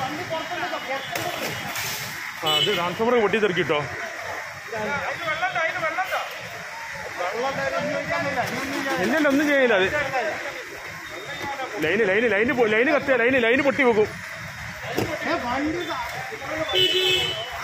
ആ അത് ട്രാൻസ്ഫോമർ പൊട്ടിത്തെറിക്കിട്ടോ. ഇല്ലല്ല ഒന്നും ചെയ്യില്ല. അത് ലൈന് കത്തിയ ലൈന് പൊട്ടി വെക്കും.